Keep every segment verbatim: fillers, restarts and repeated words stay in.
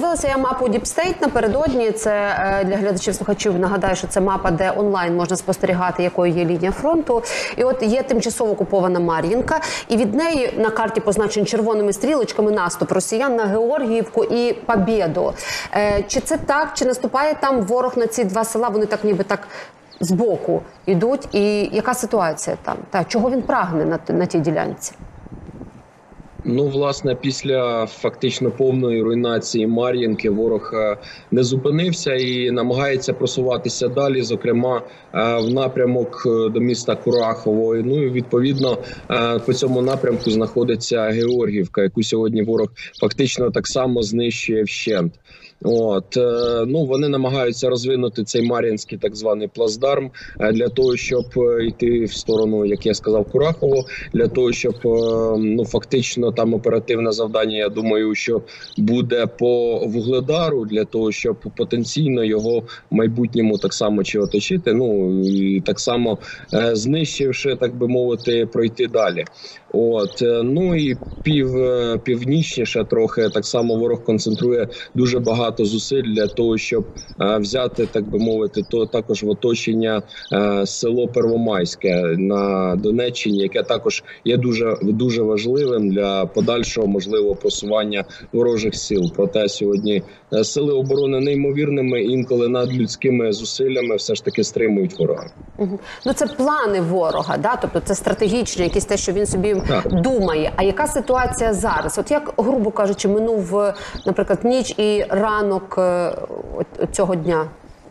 Подивилася я мапу Deep State напередодні. Це для глядачів-слухачів нагадаю, що це мапа, де онлайн можна спостерігати, якою є лінія фронту. І от є тимчасово окупована Мар'їнка, і від неї на карті позначені червоними стрілочками наступ росіян на Георгіївку і Побєду. Чи це так? Чи наступає там ворог на ці два села? Вони так ніби так збоку йдуть. І яка ситуація там? Та, чого він прагне на, на тій ділянці? Ну, власне, після фактично повної руйнації Мар'їнки ворог не зупинився і намагається просуватися далі, зокрема в напрямок до міста Курахово. Ну і відповідно по цьому напрямку знаходиться Георгіївка, яку сьогодні ворог фактично так само знищує вщент. От, ну, вони намагаються розвинути цей Мар'їнський так званий плацдарм для того, щоб йти в сторону, як я сказав, Курахово, для того, щоб, ну, фактично там оперативне завдання, я думаю, що буде по Вугледару, для того, щоб потенційно його в майбутньому так само чи оточити, ну, і так само знищивши, так би мовити, пройти далі. От, ну і пів, північніше трохи так само ворог концентрує дуже багато зусиль для того, щоб взяти, так би мовити, то також в оточення село Первомайське на Донеччині, яке також є дуже, дуже важливим для подальшого можливого просування ворожих сил. Проте сьогодні сили оборони неймовірними, інколи надлюдськими зусиллями все ж таки стримують ворога. Угу. Ну це плани ворога, да? Тобто це стратегічні, якісь те, що він собі так думає. А яка ситуація зараз? От як, грубо кажучи, минув, наприклад, ніч і ранок цього дня?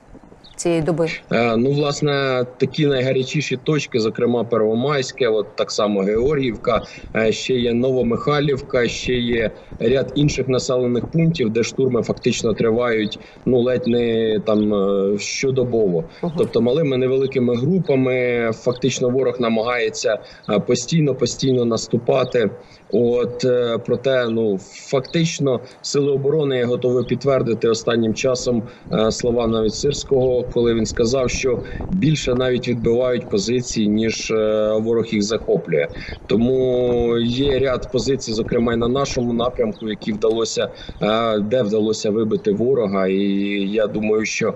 Цієї доби? Ну, власне, такі найгарячіші точки, зокрема Первомайське, от так само Георгіївка, ще є Новомихайлівка, ще є ряд інших населених пунктів, де штурми фактично тривають, ну, ледь не там щодобово. Ага. Тобто малими невеликими групами фактично ворог намагається постійно-постійно наступати. От, проте, ну, фактично, сили оборони, я готовий підтвердити останнім часом слова навіть Сирського, коли він сказав, що більше навіть відбивають позиції, ніж ворог їх захоплює. Тому є ряд позицій, зокрема і на нашому напрямку, які вдалося, де вдалося вибити ворога. І я думаю, що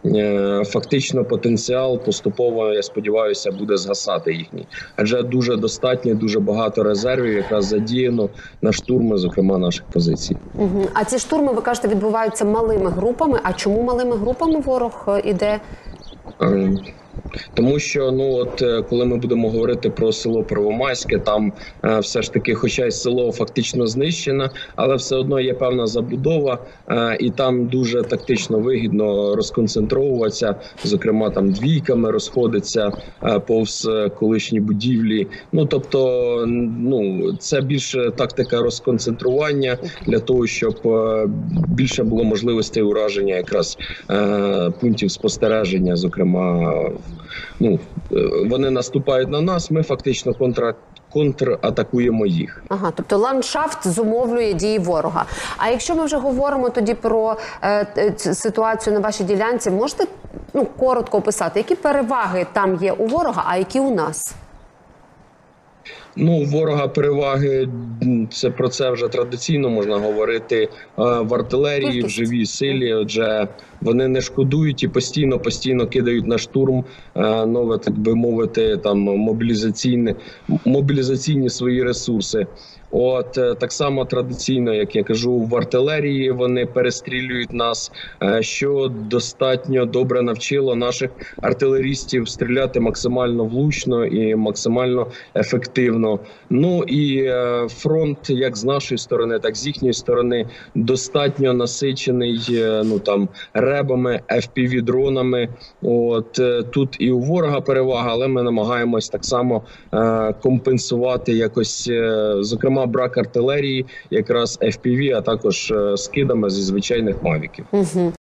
фактично потенціал поступово, я сподіваюся, буде згасати їхній. Адже дуже достатньо, дуже багато резервів якраз задіяно на штурми, зокрема, наших позицій. Угу. А ці штурми, ви кажете, відбуваються малими групами. А чому малими групами ворог іде? Тому що, ну, от коли ми будемо говорити про село Первомайське, там е, все ж таки, хоча й село фактично знищено, але все одно є певна забудова, е, і там дуже тактично вигідно розконцентровуватися, зокрема там двійками розходиться е, повз колишні будівлі. Ну, тобто, ну, це більше тактика розконцентрування для того, щоб е, більше було можливостей ураження якраз е, пунктів спостереження, зокрема. Ну, вони наступають на нас, ми фактично контра... контратакуємо їх. Ага, тобто ландшафт зумовлює дії ворога. А якщо ми вже говоримо тоді про е, ситуацію на вашій ділянці, можете, ну, коротко описати, які переваги там є у ворога, а які у нас? Ну, ворога переваги, це про це вже традиційно можна говорити в артилерії, в живій силі. Отже, вони не шкодують і постійно-постійно кидають на штурм нове, так би мовити, там мобілізаційні, мобілізаційні свої ресурси. От, так само традиційно, як я кажу, в артилерії вони перестрілюють нас, що достатньо добре навчило наших артилерістів стріляти максимально влучно і максимально ефективно. Ну і фронт, як з нашої сторони, так і з їхньої сторони, достатньо насичений, ну, там, ребами, еф пі ві-дронами. От, тут і у ворога перевага, але ми намагаємось так само компенсувати якось, зокрема, брак артилерії, якраз еф пі ві, а також скидами зі звичайних мавіків. Угу.